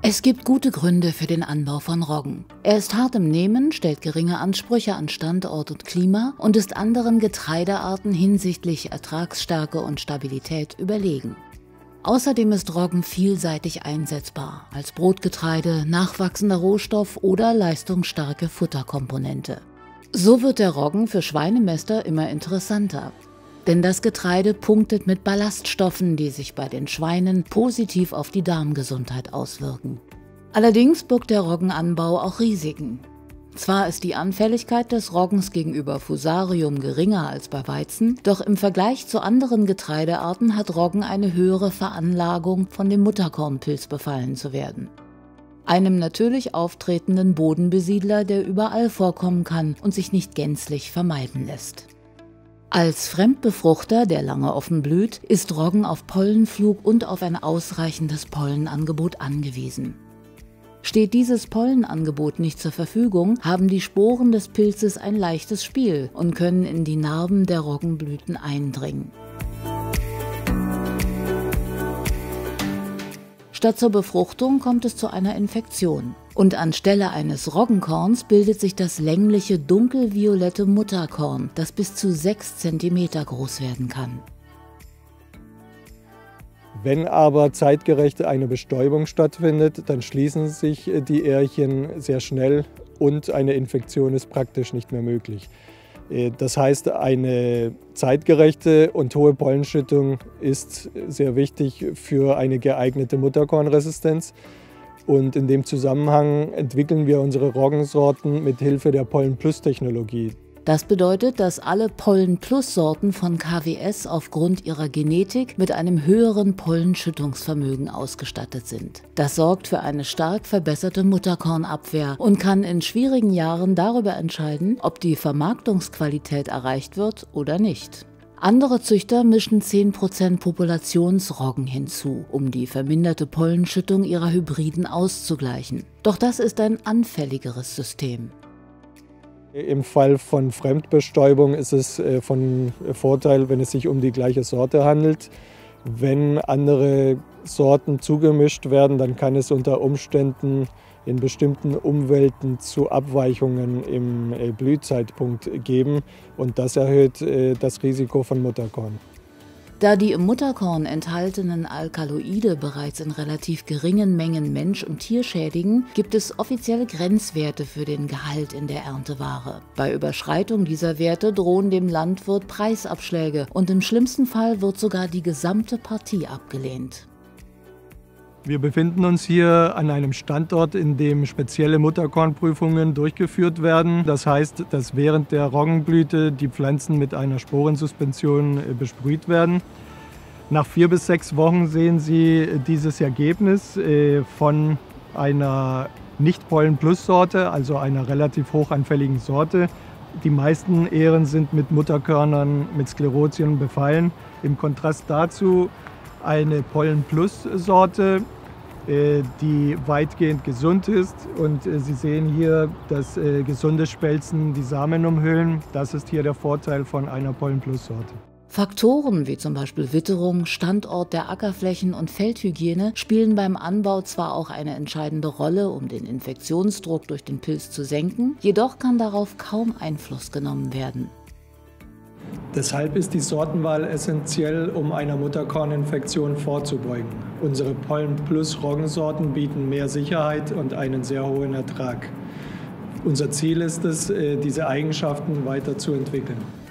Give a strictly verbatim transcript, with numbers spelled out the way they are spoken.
Es gibt gute Gründe für den Anbau von Roggen. Er ist hart im Nehmen, stellt geringe Ansprüche an Standort und Klima und ist anderen Getreidearten hinsichtlich Ertragsstärke und Stabilität überlegen. Außerdem ist Roggen vielseitig einsetzbar, als Brotgetreide, nachwachsender Rohstoff oder leistungsstarke Futterkomponente. So wird der Roggen für Schweinemäster immer interessanter. Denn das Getreide punktet mit Ballaststoffen, die sich bei den Schweinen positiv auf die Darmgesundheit auswirken. Allerdings birgt der Roggenanbau auch Risiken. Zwar ist die Anfälligkeit des Roggens gegenüber Fusarium geringer als bei Weizen, doch im Vergleich zu anderen Getreidearten hat Roggen eine höhere Veranlagung, von dem Mutterkornpilz befallen zu werden. Einem natürlich auftretenden Bodenbesiedler, der überall vorkommen kann und sich nicht gänzlich vermeiden lässt. Als Fremdbefruchter, der lange offen blüht, ist Roggen auf Pollenflug und auf ein ausreichendes Pollenangebot angewiesen. Steht dieses Pollenangebot nicht zur Verfügung, haben die Sporen des Pilzes ein leichtes Spiel und können in die Narben der Roggenblüten eindringen. Statt zur Befruchtung kommt es zu einer Infektion. Und anstelle eines Roggenkorns bildet sich das längliche dunkelviolette Mutterkorn, das bis zu sechs Zentimeter groß werden kann. Wenn aber zeitgerecht eine Bestäubung stattfindet, dann schließen sich die Ährchen sehr schnell und eine Infektion ist praktisch nicht mehr möglich. Das heißt, eine zeitgerechte und hohe Pollenschüttung ist sehr wichtig für eine geeignete Mutterkornresistenz. Und in dem Zusammenhang entwickeln wir unsere Roggensorten mit Hilfe der Pollen-Plus-Technologie. Das bedeutet, dass alle Pollen-Plus-Sorten von K W S aufgrund ihrer Genetik mit einem höheren Pollenschüttungsvermögen ausgestattet sind. Das sorgt für eine stark verbesserte Mutterkornabwehr und kann in schwierigen Jahren darüber entscheiden, ob die Vermarktungsqualität erreicht wird oder nicht. Andere Züchter mischen zehn Prozent Populationsroggen hinzu, um die verminderte Pollenschüttung ihrer Hybriden auszugleichen. Doch das ist ein anfälligeres System. Im Fall von Fremdbestäubung ist es von Vorteil, wenn es sich um die gleiche Sorte handelt. Wenn andere Sorten zugemischt werden, dann kann es unter Umständen in bestimmten Umwelten zu Abweichungen im Blühzeitpunkt geben und das erhöht das Risiko von Mutterkorn. Da die im Mutterkorn enthaltenen Alkaloide bereits in relativ geringen Mengen Mensch und Tier schädigen, gibt es offizielle Grenzwerte für den Gehalt in der Ernteware. Bei Überschreitung dieser Werte drohen dem Landwirt Preisabschläge und im schlimmsten Fall wird sogar die gesamte Partie abgelehnt. Wir befinden uns hier an einem Standort, in dem spezielle Mutterkornprüfungen durchgeführt werden. Das heißt, dass während der Roggenblüte die Pflanzen mit einer Sporensuspension besprüht werden. Nach vier bis sechs Wochen sehen Sie dieses Ergebnis von einer Nicht-Pollen-Plus-Sorte, also einer relativ hochanfälligen Sorte. Die meisten Ähren sind mit Mutterkörnern mit Sklerotien befallen. Im Kontrast dazu eine Pollen-Plus-Sorte, die weitgehend gesund ist. Und Sie sehen hier, dass gesunde Spelzen die Samen umhüllen. Das ist hier der Vorteil von einer Pollen-Plus-Sorte. Faktoren wie zum Beispiel Witterung, Standort der Ackerflächen und Feldhygiene spielen beim Anbau zwar auch eine entscheidende Rolle, um den Infektionsdruck durch den Pilz zu senken, jedoch kann darauf kaum Einfluss genommen werden. Deshalb ist die Sortenwahl essentiell, um einer Mutterkorninfektion vorzubeugen. Unsere Pollen-Plus-Roggensorten bieten mehr Sicherheit und einen sehr hohen Ertrag. Unser Ziel ist es, diese Eigenschaften weiter zu entwickeln.